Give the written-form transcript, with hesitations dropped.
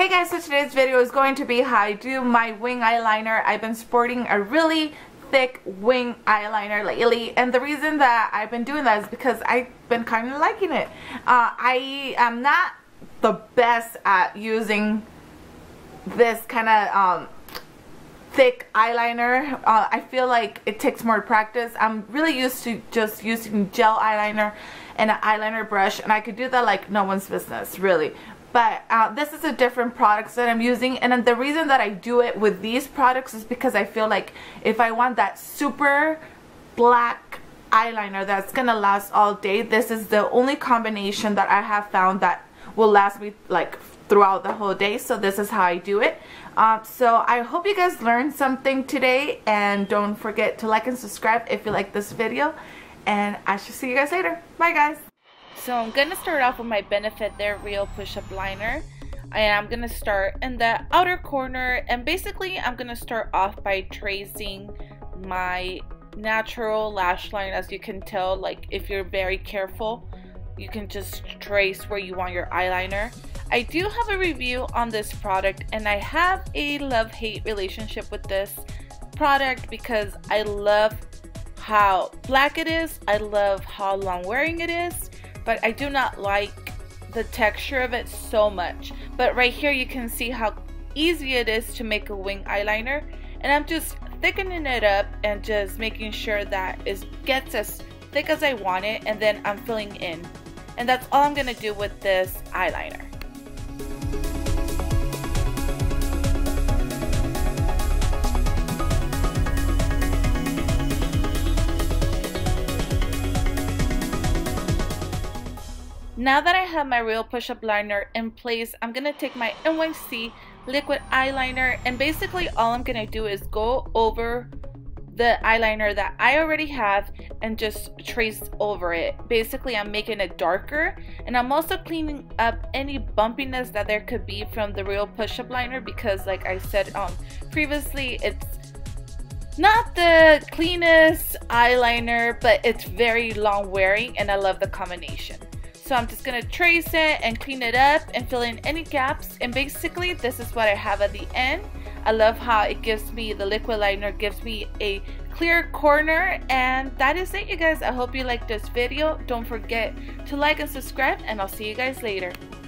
guys, so today's video is going to be how I do my wing eyeliner. I've been sporting a really thick wing eyeliner lately, and the reason that I've been doing that is because I've been kind of liking it. I am not the best at using this kind of thick eyeliner. I feel like it takes more practice. I'm really used to just using gel eyeliner and an eyeliner brush, and I could do that like no one's business, really. But this is a different products that I'm using, and the reason that I do it with these products is because I feel like if I want that super black eyeliner that's gonna last all day, this is the only combination that I have found that will last me like throughout the whole day. So this is how I do it. So I hope you guys learned something today, and don't forget to like and subscribe if you like this video, and I shall see you guys later. Bye guys. So I'm going to start off with my Benefit They're Real push-up liner, and I'm going to start in the outer corner, and basically I'm going to start off by tracing my natural lash line. As you can tell, like if you're very careful, you can just trace where you want your eyeliner. I do have a review on this product, and I have a love-hate relationship with this product because I love how black it is, I love how long wearing it is, but I do not like the texture of it so much. But right here you can see how easy it is to make a wing eyeliner, and I'm just thickening it up and just making sure that it gets as thick as I want it, and then I'm filling in, and that's all I'm gonna do with this eyeliner. Now that I have my Real push-up liner in place, I'm going to take my NYC liquid eyeliner, and basically all I'm going to do is go over the eyeliner that I already have and just trace over it. Basically I'm making it darker, and I'm also cleaning up any bumpiness that there could be from the Real push-up liner, because like I said previously, it's not the cleanest eyeliner, but it's very long wearing and I love the combination. So I'm just going to trace it and clean it up and fill in any gaps, and basically this is what I have at the end. I love how it gives me, the liquid liner gives me a clear corner, and that is it, you guys. I hope you liked this video. Don't forget to like and subscribe, and I'll see you guys later.